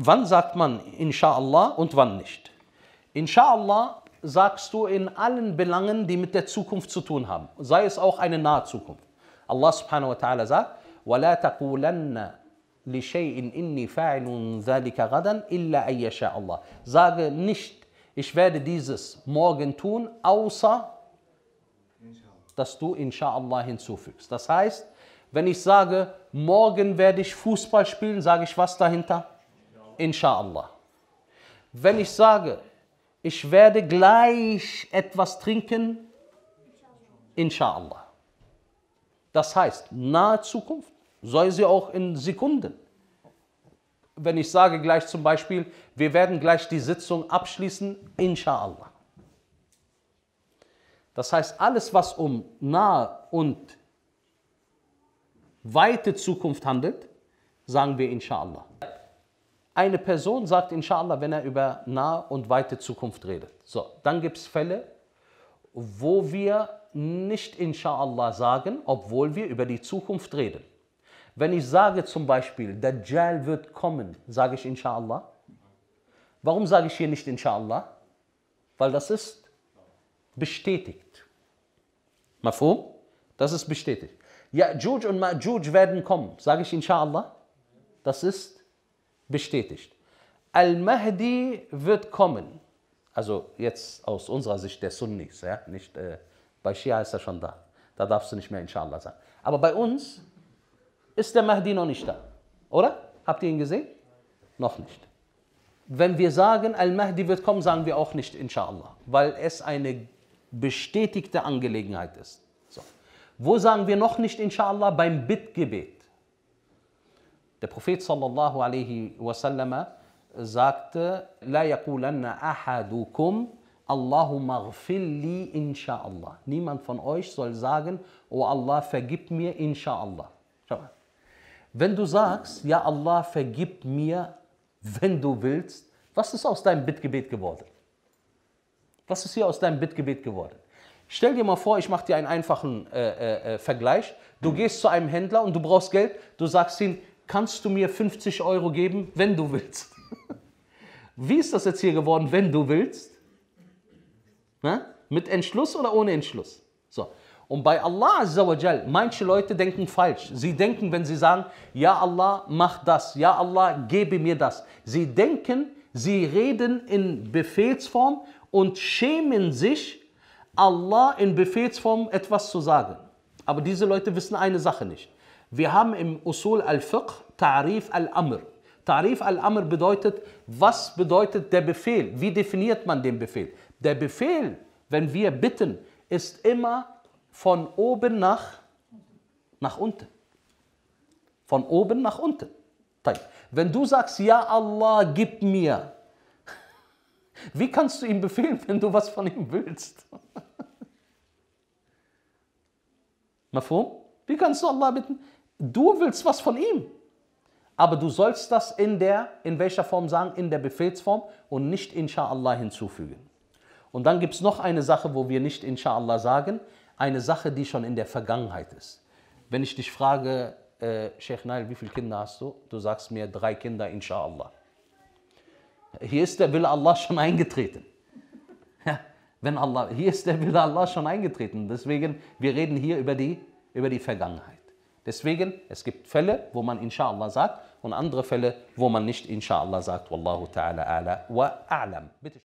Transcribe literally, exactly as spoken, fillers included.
wann sagt man Insha'Allah und wann nicht? Insha'Allah sagst du in allen Belangen, die mit der Zukunft zu tun haben, sei es auch eine nahe Zukunft. Allah subhanahu wa ta'ala sagt, وَلَا تَقُولَنَّ لِشَيْءٍ إِنِّي فَاعِلٌ ذَلِكَ غَدًا إِلَّا أَن يَشَاءَ اللَّهُ. Sage nicht, ich werde dieses morgen tun, außer dass du Insha'Allah hinzufügst. Das heißt, wenn ich sage, morgen werde ich Fußball spielen, sage ich was dahinter? Insha'Allah. Wenn ich sage, ich werde gleich etwas trinken, Insha'Allah. Das heißt, nahe Zukunft, sei sie auch in Sekunden. Wenn ich sage gleich zum Beispiel, wir werden gleich die Sitzung abschließen, Insha'Allah. Das heißt, alles, was um nahe und weite Zukunft handelt, sagen wir Insha'Allah. Eine Person sagt Insha'Allah, wenn er über nahe und weite Zukunft redet. So, dann gibt es Fälle, wo wir nicht Insha'Allah sagen, obwohl wir über die Zukunft reden. Wenn ich sage zum Beispiel, Dajjal wird kommen, sage ich Insha'Allah. Warum sage ich hier nicht Insha'Allah? Weil das ist bestätigt. Mafhum? Das ist bestätigt. Ya'juj und Ma'juj werden kommen, sage ich Insha'Allah. Das ist bestätigt. Al-Mahdi wird kommen. Also jetzt aus unserer Sicht der Sunnis, ja? Nicht, äh, bei Schia ist er schon da. Da darfst du nicht mehr Insha'Allah sagen. Aber bei uns ist der Mahdi noch nicht da. Oder? Habt ihr ihn gesehen? Noch nicht. Wenn wir sagen, Al-Mahdi wird kommen, sagen wir auch nicht Insha'Allah, weil es eine bestätigte Angelegenheit ist. So. Wo sagen wir noch nicht Insha'Allah? Beim Bittgebet. Der Prophet sallallahu alaihi wasallam sagte, La yaqulanna ahadukum Allahumma ghfirli Insha'Allah. Niemand von euch soll sagen, oh Allah, vergib mir Insha'Allah. Schau mal. Wenn du sagst, ja Allah, vergib mir, wenn du willst, was ist aus deinem Bittgebet geworden? Was ist hier aus deinem Bittgebet geworden? Stell dir mal vor, ich mache dir einen einfachen äh, äh, Vergleich. Du gehst zu einem Händler und du brauchst Geld. Du sagst ihm, kannst du mir fünfzig Euro geben, wenn du willst? Wie ist das jetzt hier geworden, wenn du willst? Na? Mit Entschluss oder ohne Entschluss? So. Und bei Allah Azza wa Jal, manche Leute denken falsch. Sie denken, wenn sie sagen, ja Allah, mach das, ja Allah, gebe mir das. Sie denken, sie reden in Befehlsform und schämen sich, Allah in Befehlsform etwas zu sagen. Aber diese Leute wissen eine Sache nicht. Wir haben im Usul al-Fiqh Ta'rif al-Amr. Ta'rif al-Amr bedeutet, was bedeutet der Befehl? Wie definiert man den Befehl? Der Befehl, wenn wir bitten, ist immer von oben nach, nach unten. Von oben nach unten. Wenn du sagst, ja Allah, gib mir, wie kannst du ihm befehlen, wenn du was von ihm willst? Mafhum? Wie kannst du Allah bitten? Du willst was von ihm. Aber du sollst das in der, in welcher Form sagen? In der Befehlsform und nicht Insha'Allah hinzufügen. Und dann gibt es noch eine Sache, wo wir nicht Insha'Allah sagen, eine Sache, die schon in der Vergangenheit ist. Wenn ich dich frage, äh, Sheikh Nail, wie viele Kinder hast du? Du sagst mir drei Kinder, Insha'Allah. Hier ist der Wille Allah schon eingetreten. Ja, wenn Allah, hier ist der Wille Allah schon eingetreten. Deswegen, wir reden hier über die, über die Vergangenheit. Deswegen, es gibt Fälle, wo man Insha'Allah sagt und andere Fälle, wo man nicht Insha'Allah sagt. Wallahu ta'ala a'la wa a'lam. Bitte.